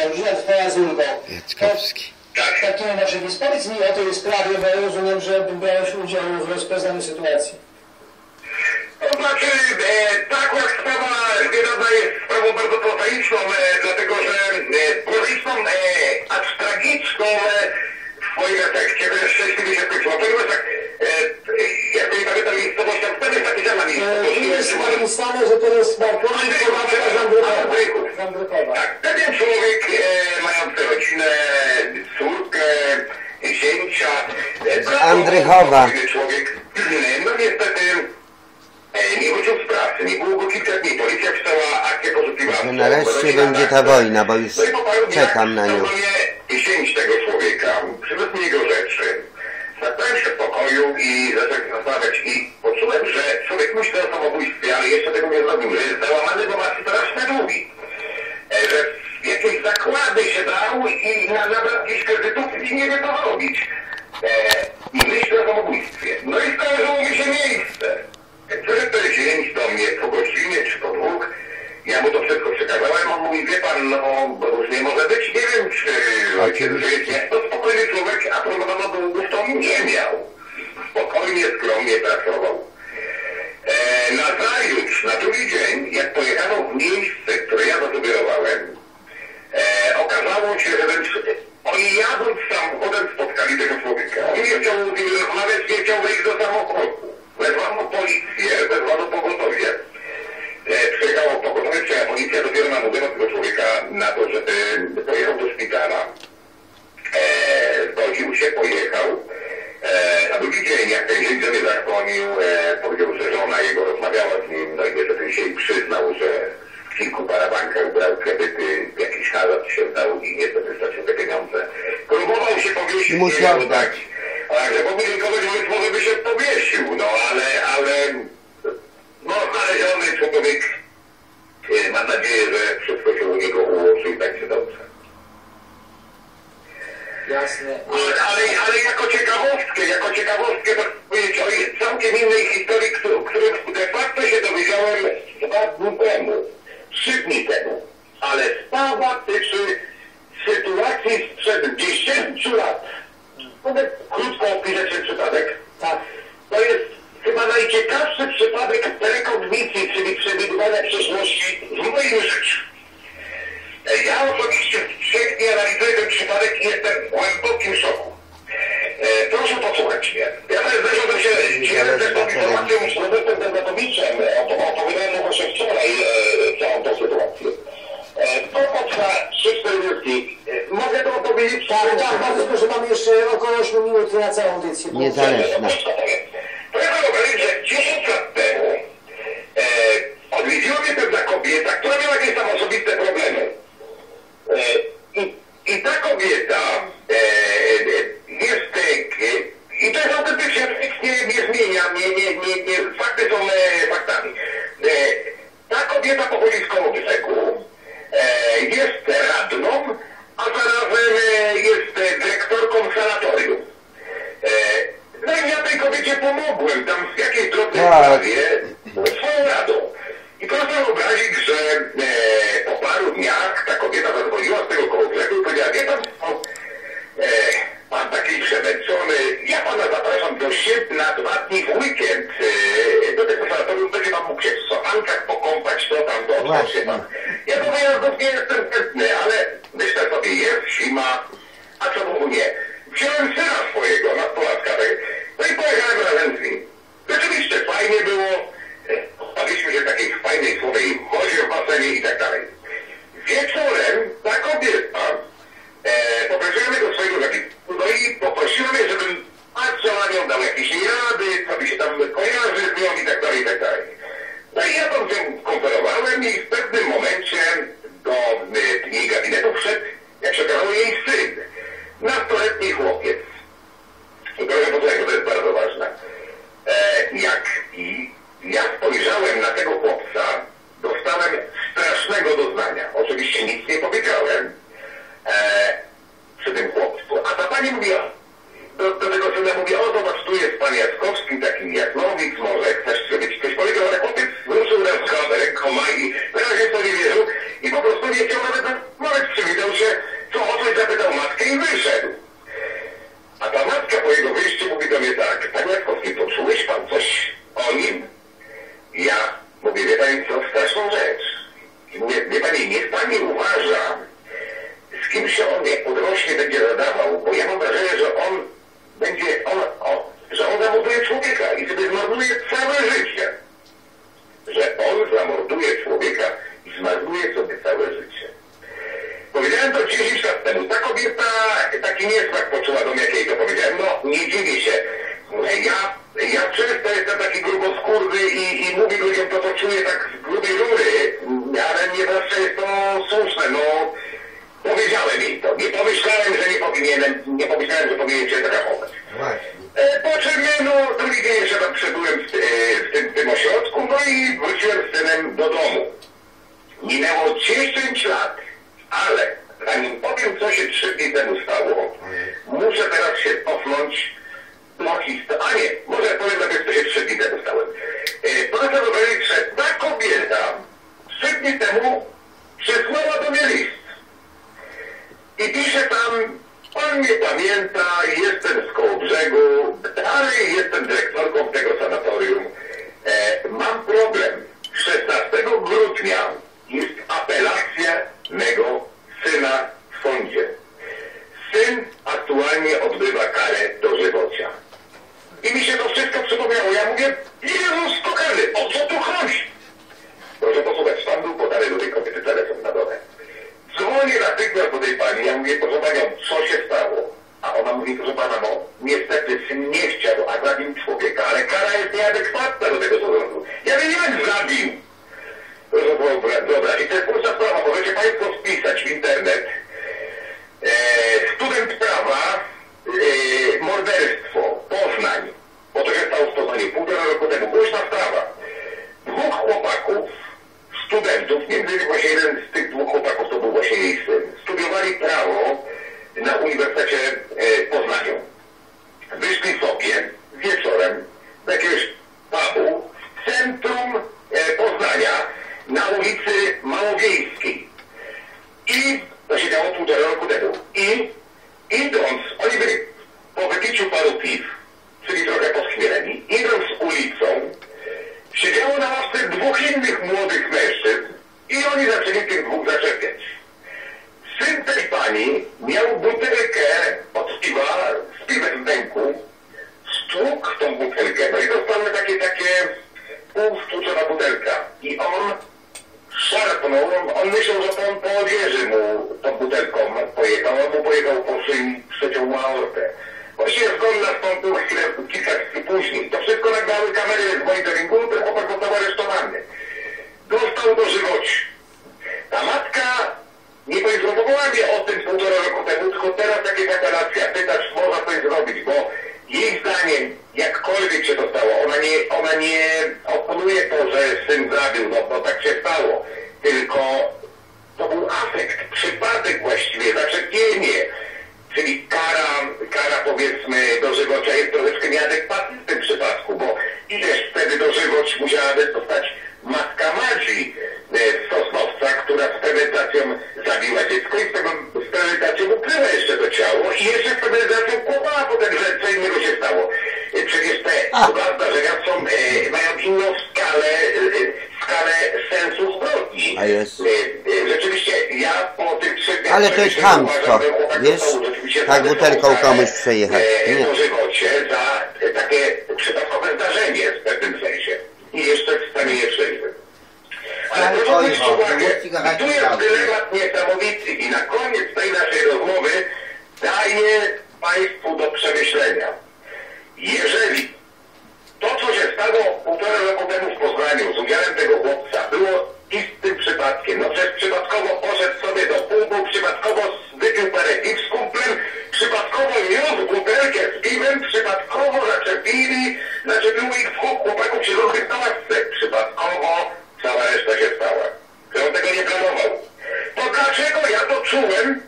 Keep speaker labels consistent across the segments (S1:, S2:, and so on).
S1: rodzina twoja z Ulgą.
S2: Jackowski.
S1: W takim razie, więc powiedz mi o tej sprawie, bo ja rozumiem, że brałeś udział w rozpoznaniu sytuacji.
S3: To znaczy, ta akurat sprawa związana jest sprawą bardzo prozaiczną, dlatego że prozaiczną, acz tragiczną w swoim efekcie, wręcz szczęśliwie się skończyło. Ponieważ tak, jak nie pamiętam miejscowość, tam jest takie sama miejscowość.
S1: Jest napisane, że to jest Markowicz, z Andrykowa.
S3: Tak, pewien człowiek mający rodzinę, córkę, zięcia,
S2: Andrychowa.
S3: Człowiek, no niestety nie wrócił z pracy, nie było go kilka dni, policja wszczęła akcję poszukiwawczą.
S2: Nareszcie będzie ta wojna, bo już czekam na nią.
S3: Zięć tego człowieka, przywiózł mi jego rzeczy. Zacząłem się w pokoju i zacząłem rozmawiać i poczułem, że człowiek myśli o samobójstwie, ale jeszcze tego nie zrobił, że jest załamany, bo ma straszne długi. Że jakieś zakłady się dał i nabrał jakichś kredytów i nie wie co robić. I myśli o samobójstwie. No i skojarzyło mi się miejsce. Przyszedł ten zięć do mnie po godzinie czy po dwóch. Ja mu to wszystko przekazałem, on mówi, wie pan, no różnie może być, nie wiem czy jest to spokojny człowiek, a podobno długów to nie miał. Spokojnie, skromnie pracował. Nazajutrz, na drugi dzień, jak pojechano w miejsce, które ja zasugerowałem, okazało się, że oni jadąc samochodem spotkali tego człowieka. On nie chciał z nim rozmawiać, nie chciał wejść do samochodu. Wezwano policję, wezwano pogotowie. Przyjechało pogotowie, przyjechała policja, dopiero namówiono tego człowieka na to, żeby pojechał do szpitala. Zgodził się, pojechał. Na drugi dzień, jak ten dzień mnie zadzwonił, powiedział, że żona jego rozmawiała z nim, no i niestety się przyznał, że w kilku parabankach brał kredyty, jakiś hazard się dał i niestety stracił te pieniądze. Próbował się powiesić,
S2: musiał dać.
S3: Ale powiedział kogoś, że może by się powiesił, no ale no znaleziony człowiek, mam nadzieję, że wszystko się u niego ułoży i będzie dobrze.
S1: Jasne.
S3: Ale jako ciekawostkę to powiedzieć o całkiem innej historii, której de facto się dowiedziałem 2 dni temu, 3 dni temu. Ale sprawa tyczy sytuacji sprzed 10 lat. Mogę krótko opisać ten przypadek?
S1: Tak.
S3: To jest chyba najciekawszy przypadek prekognicji, czyli przewidywania przyszłości w moim życiu. Ja osobiście wcześniej analizuję ten przypadek i jestem w głębokim szoku. Proszę posłuchać mnie. Ja zresztą się dzielę z tą informacją z Robertem Dębatowiczem. Opowiadałem mu właśnie wczoraj całą tą sytuację. To potrwa 3-4 dni. Mogę to opowiedzieć?
S1: Tak, bardzo, że mamy jeszcze około 8 minut na całą audycję.
S2: Niezależna.
S3: Proszę wyobrazić, że 10 lat temu odwiedziła mnie pewna kobieta, która miała jakieś tam osobiste problemy. I ta kobieta jest i to jest autentycznie, nie zmienia, fakty są faktami. Ta kobieta pochodzi z Kołobrzegu, jest radną, a zarazem jest dyrektorką sanatorium. No i ja tej kobiecie pomogłem tam w jakiejś drobnej sprawie swoją radą. I proszę wyobrazić, że po paru dniach ta kobieta zadzwoniła z tego Kołobrzegu i powiedziała, wie pan, pan taki przemęczony, ja pana zapraszam do siebie na 2 dni w weekend. Do tego sanatorium będzie pan mógł się w sopankach pokąpać, to tam, to się pan. Ja powiedziałem, że nie jestem chętny, ale myślę sobie, jest zima, a czemu nie? Wziąłem syna swojego, nastolatka, no i pojechałem razem z nim. Rzeczywiście fajnie było, bawiliśmy się w takiej fajnej, słowej wodzie w basenie i tak dalej. Wieczorem ta kobieta poprosiła mnie do swojego zabiegu, no i poprosiła mnie, żebym patrzył na nią, dał jakieś rady, co by się tam kojarzy z nią i tak dalej, i tak dalej. No i ja tam się konferowałem i w pewnym momencie do jej gabinetu wszedł, jak się okazało, jej syn, nastoletni chłopiec. I proszę posłuchać, to jest bardzo ważne. Ja spojrzałem na tego chłopca, dostałem strasznego doznania. Oczywiście nic nie powiedziałem przy tym chłopcu. A ta pani mówiła, do tego syna mówię, o zobacz, tu jest pan Jackowski, taki Jasnowic, może chcesz, żeby ci coś powiedział, ale chłopiec ruszył rękoma i na razie to nie wierzył i po prostu nie chciał nawet przywitał się Powiedziałem to 10 lat temu. Ta kobieta taki niesmak poczuła do mnie, jak jej to powiedziałem. No, nie dziwię się. Ja często jestem taki gruboskórny i mówię ludziom to, co czuję tak z grubej rury, ale nie zawsze jest to słuszne. No, powiedziałem jej to. Nie pomyślałem, że nie pomyślałem, że powinienem się zachować. Po czym, no, drugi dzień jeszcze tam przebyłem w tym ośrodku, no i wróciłem z synem do domu. Minęło 10 lat, ale zanim powiem, co się 3 dni temu stało, muszę teraz się cofnąć do historii. A nie, może powiem najpierw, co się 3 dni temu stałem. Proszę powiedzieć, że ta kobieta 3 dni temu przysłała do mnie list. I pisze tam: pan mnie pamięta, jestem z Kołobrzegu, dalej jestem dyrektorką tego sanatorium. Mam problem. 16 grudnia jest apelacja mego syna w sądzie. Syn aktualnie odbywa karę dożywocia. I mi się to wszystko przypomniało. Ja mówię: Jezus kochany, o co tu chodzi? Proszę posłuchać, pan był podany do tej kobiety telefon na dole. Dzwonię natychmiast do tej pani, ja mówię: proszę panią, co się stało? A ona mówi: proszę pana, no niestety syn nie chciał, a zabił człowieka, ale kara jest nieadekwatna do tego sądu. Ja mówię: jak zabił? Dobra, i to jest prosta sprawa, możecie państwo wpisać w internet student prawa, morderstwo, Poznań, bo to się stało w Poznaniu 1,5 roku temu, głośna sprawa. 2 chłopaków, studentów, między innymi właśnie jeden z tych 2 chłopaków to był właśnie jej syn, studiowali prawo na Uniwersytecie w Poznaniu. Wyszli sobie wieczorem do jakiegoś pubu w centrum Poznania na ulicy Małowiejskiej. I to się działo 1,5 roku temu. I idąc, oni byli po wypiciu paru piw, czyli trochę poschmieleni, idąc ulicą, siedziało na ławce 2 innych młodych mężczyzn i oni zaczęli tych 2 zaczepiać. Syn tej pani miał butelkę od piwa, z piwem w ręku, stłukł tą butelkę, no i dostałem takie półstłuczona butelka. I on szarpnął, on myślał, że on po odzieży mu tą butelką pojechał, on mu pojechał po szyi, przeciął mu aortę. Właściwie zgon nastąpił kilka chwil później. To wszystko nagrały kamery z monitoringu, ten chłopak został aresztowany. Dostał dożywocie. Ta matka nie poinformowała mnie o tym 1,5 roku temu, tylko teraz jak jest apelacja, pytać, można coś zrobić, bo jej zdaniem, jakkolwiek się to stało, ona nie oponuje to, że syn zabił, no bo tak się stało, tylko to był afekt, przypadek właściwie, zaczepienie, czyli kara powiedzmy dożywocia jest troszeczkę nieadekwatna w tym przypadku, bo ileż wtedy dożywoć musiała dostać matka Madzi z Sosnowca, która z premedytacją zabiła dziecko i z premedytacją ukryła jeszcze to ciało i jeszcze z premedytacją kłamała potem, że co innego się stało. Przecież te zdarzenia mają inną skalę sensu zbrodni.
S2: A jest.
S3: Rzeczywiście ja po tych 3 dniach...
S2: Ale to jest chamstwo, wiesz? Tak butelką komuś przejechać. Nie.
S3: Dożywocie za takie przypadkowe zdarzenie w pewnym sensie. I jeszcze w stanie nietrzeźwym. Ale proszę zwrócić uwagę, tu jest dylemat niesamowity i na koniec tej naszej rozmowy daję państwu do przemyślenia. Jeżeli to, co się stało 1,5 roku temu w Poznaniu z udziałem tego chłopca, było istym przypadkiem, no przecież przypadkowo poszedł sobie do pubu, przypadkowo wypił parę piw z kumplem, przypadkowo niósł butelkę z piwem, przypadkowo zaczepiło ich 2 chłopaków siedzących na ławce, przypadkowo cała reszta się stała. Że on tego nie planował. To dlaczego ja to czułem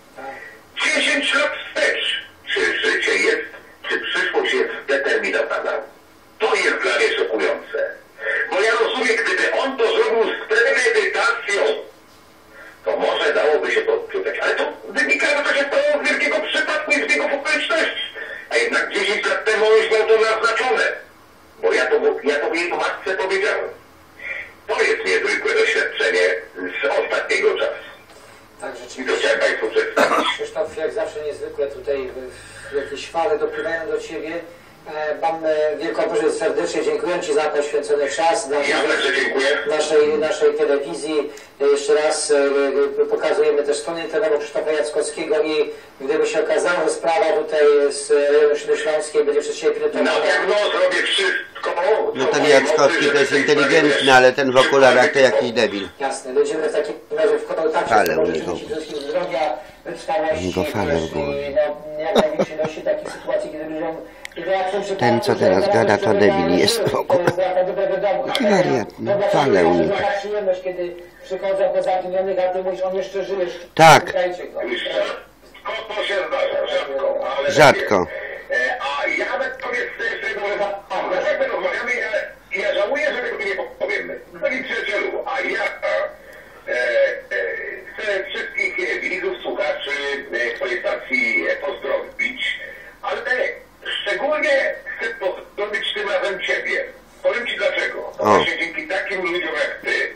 S3: 10 lat wstecz? Czy życie jest, czy przyszłość jest zdeterminowana? To jest dla mnie szokujące. Bo ja rozumiem, gdyby on to zrobił z premedytacją, to może dałoby się to odczytać. Ale to wynika, że to się stało z wielkiego przypadku i zbiegów okoliczności. A jednak 10 lat temu już miał to naznaczone. Bo ja to jej matce powiedziałem. To jest niezwykłe doświadczenie z ostatniego czasu.
S1: Tak,
S3: I to
S1: rzeczywiście.
S3: chciałem państwu przedstawić.
S1: Krzysztof, jak zawsze niezwykle tutaj jakieś fale dopływają do Ciebie Mam wielką pożyczkę, serdecznie dziękuję Ci za poświęcony czas dla
S3: Ja także dziękuję.
S1: naszej telewizji. Jeszcze raz pokazujemy też stronę internetową Krzysztofa Jackowskiego i gdyby się okazało, że sprawa tutaj z rejonu Śląskiej będzie przez Ciebie
S3: Na
S1: pilotowana.
S3: pewno zrobię wszystko,
S2: No ten Jackowski to jest inteligentny, ale ten w okularach to jakiś debil.
S1: Jasne, będziemy w takim razie w kontakcie.
S2: Fale u niego.
S1: Zdrowia, wytrwałości,
S2: Go fale w głowie.
S1: no, jak największej ilości takich sytuacji, kiedy ludziom...
S2: Ten, co teraz gada, to debil jest w ogóle. Wariat, no, fale u niego.
S1: Przyjemność, kiedy przychodzą po zaginionych, a Ty mówisz, on jeszcze żyje.
S2: Tak.
S1: Szukajcie go.
S3: Rzadko to się zdarza, rzadko. Ale
S2: Rzadko.
S3: A ja powiedz jak rozmawiamy, ja żałuję, że tego nie powiemy. Drogi przyjacielu, a ja chcę wszystkich widzów, słuchaczy swojej stacji pozdrowić, ale szczególnie chcę pozdrowić tym razem Ciebie. Powiem Ci dlaczego. Właśnie dzięki takim ludziom jak Ty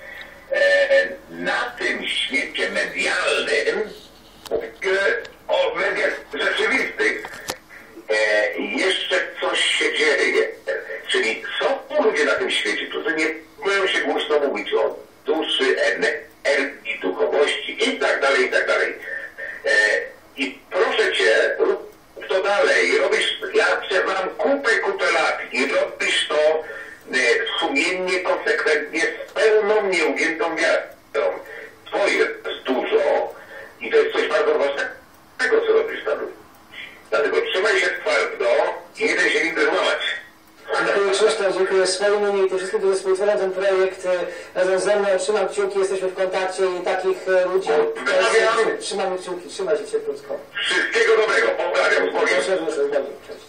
S3: na tym świecie medialnym, o mediach rzeczywistych, jeszcze coś się dzieje. Czyli są ludzie na tym świecie, którzy nie boją się głośno mówić o duszy, energii, duchowości i tak dalej, i tak dalej. I proszę Cię, rób to dalej. Robisz, ja mam kupę lat i robisz to sumiennie, konsekwentnie, z pełną, nieugiętą wiarą. Twoje jest dużo i to jest coś bardzo ważnego, co robisz tam. Dlatego trzymaj się twardo i nie daj się nigdy złamać.
S1: Dziękuję Krzysztof, dziękuję swoim imieniu i tym wszystkim, którzy współtworzą ten projekt razem ze mną. Trzymam kciuki, jesteśmy w kontakcie i takich ludzi trzymamy kciuki, trzymaj się cieplutko.
S3: Wszystkiego dobrego, pozdrawiam z Bogiem.
S1: Proszę, z Bogiem, cześć.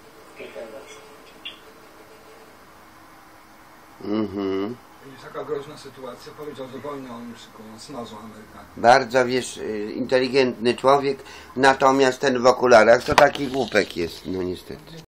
S4: Jest taka groźna sytuacja, powiedział, że wojnę oni szykują, smażą Amerykanów.
S2: Bardzo, wiesz, inteligentny człowiek, natomiast ten w okularach to taki głupek jest, no niestety.